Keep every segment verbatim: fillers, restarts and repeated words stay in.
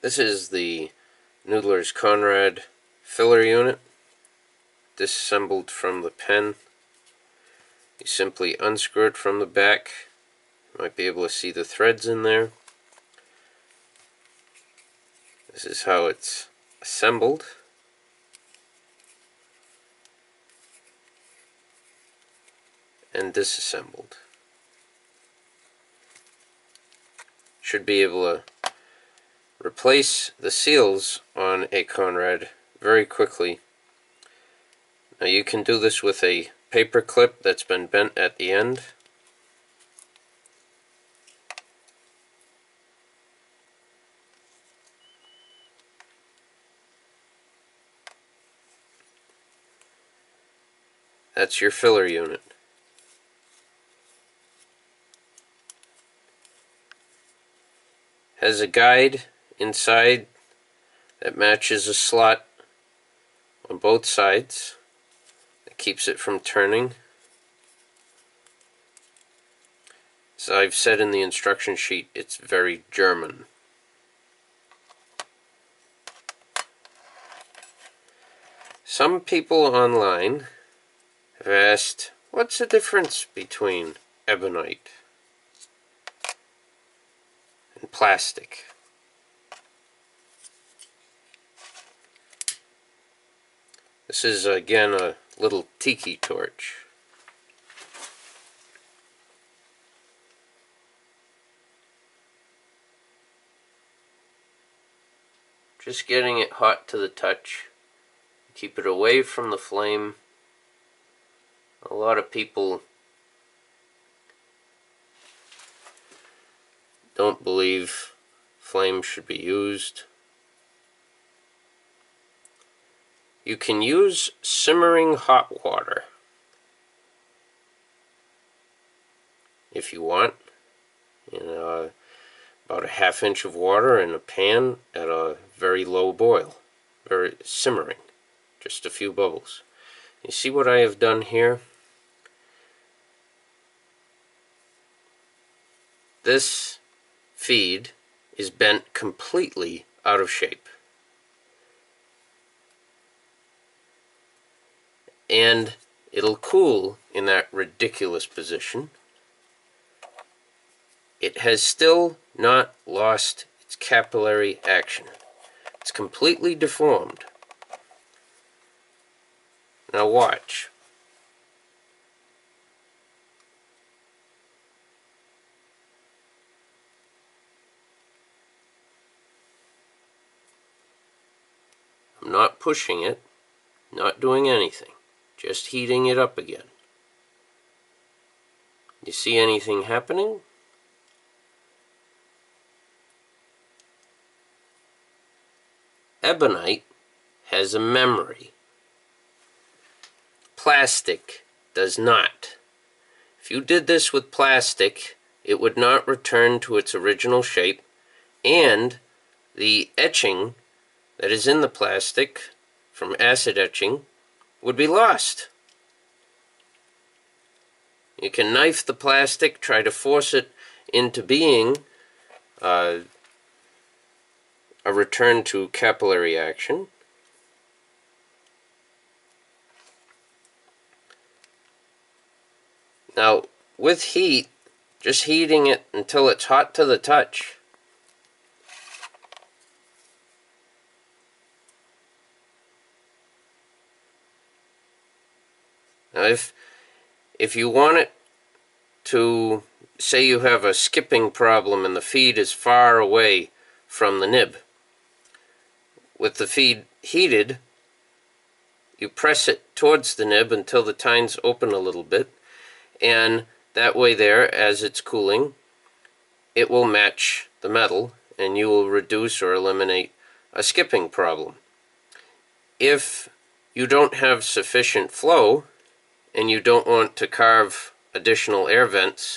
This is the Noodler's Konrad filler unit, disassembled from the pen. You simply unscrew it from the back. You might be able to see the threads in there. This is how it's assembled. And disassembled. Should be able to replace the seals on a Konrad very quickly. Now you can do this with a paper clip that's been bent at the end. That's your filler unit. Has a guide inside that matches a slot on both sides that keeps it from turning. As I've said in the instruction sheet, it's very German. Some people online have asked, what's the difference between ebonite and plastic? This is again a little tiki torch. Just getting it hot to the touch. Keep it away from the flame. A lot of people don't blame flame should be used. You can use simmering hot water if you want. You know, about a half inch of water in a pan at a very low boil, very simmering, just a few bubbles. You see what I have done here? This feed is bent completely out of shape. And it'll cool in that ridiculous position. It has still not lost its capillary action. It's completely deformed. Now watch. I'm not pushing it, not doing anything, just heating it up again. You see anything happening? Ebonite has a memory. Plastic does not. If you did this with plastic, it would not return to its original shape, and the etching that is in the plastic from acid etching would be lost. You can knife the plastic, try to force it into being uh, a return to capillary action. Now, with heat, just heating it until it's hot to the touch. Now, if, if you want it to, say you have a skipping problem and the feed is far away from the nib, with the feed heated, you press it towards the nib until the tines open a little bit, and that way there, as it's cooling, it will match the metal and you will reduce or eliminate a skipping problem. If you don't have sufficient flow and you don't want to carve additional air vents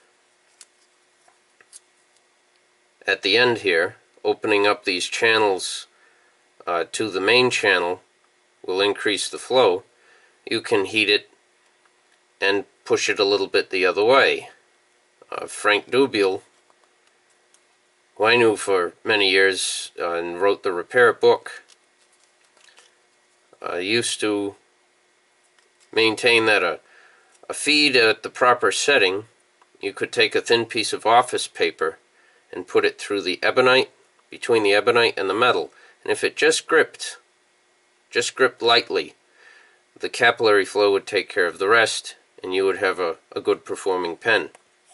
at the end here, opening up these channels uh, to the main channel will increase the flow, you can heat it and push it a little bit the other way. Uh, Frank Dubiel, who I knew for many years uh, and wrote the repair book, uh, used to maintain that a, a feed at the proper setting, you could take a thin piece of office paper and put it through the ebonite, between the ebonite and the metal, and if it just gripped, just gripped lightly, the capillary flow would take care of the rest, and you would have a, a good performing pen.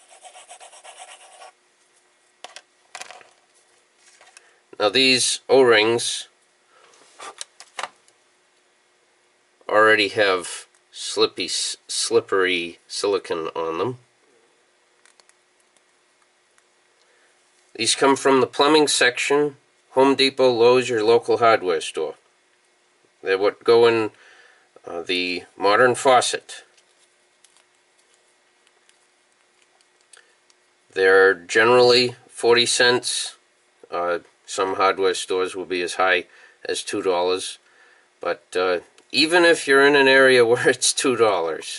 Now these O-rings already have slippy, slippery silicone on them. These come from the plumbing section, Home Depot, Lowe's, your local hardware store. They're what go in uh, the modern faucet. They're generally forty cents. Uh, some hardware stores will be as high as two dollars. But uh, even if you're in an area where it's two dollars,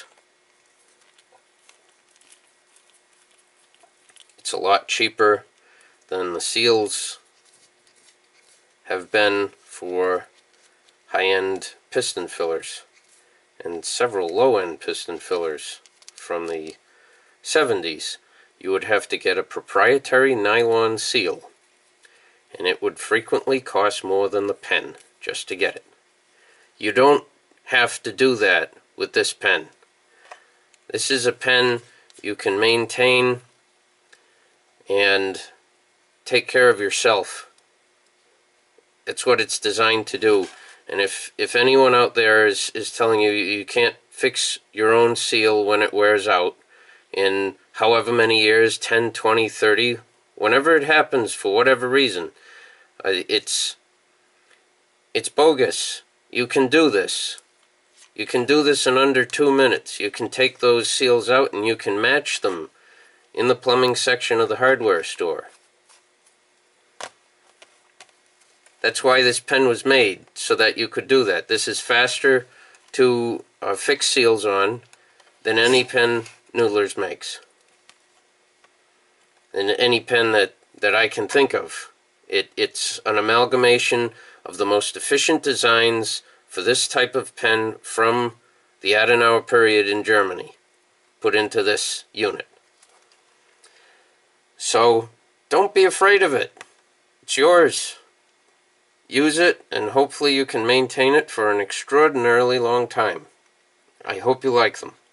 it's a lot cheaper than the seals have been for high-end piston fillers, and several low-end piston fillers from the seventies. You would have to get a proprietary nylon seal, and it would frequently cost more than the pen just to get it. You don't have to do that with this pen. This is a pen you can maintain and take care of yourself. It's what it's designed to do. And if if anyone out there is, is telling you you can't fix your own seal when it wears out in however many years, ten, twenty, thirty, whenever it happens for whatever reason, uh, it's it's bogus. You can do this. You can do this in under two minutes. You can take those seals out and you can match them in the plumbing section of the hardware store. That's why this pen was made, so that you could do that. This is faster to uh, fix seals on than any pen Noodler's makes. And any pen that, that I can think of. It, it's an amalgamation of the most efficient designs for this type of pen from the Adenauer period in Germany, put into this unit. So, don't be afraid of it. It's yours. Use it, and hopefully you can maintain it for an extraordinarily long time. I hope you like them.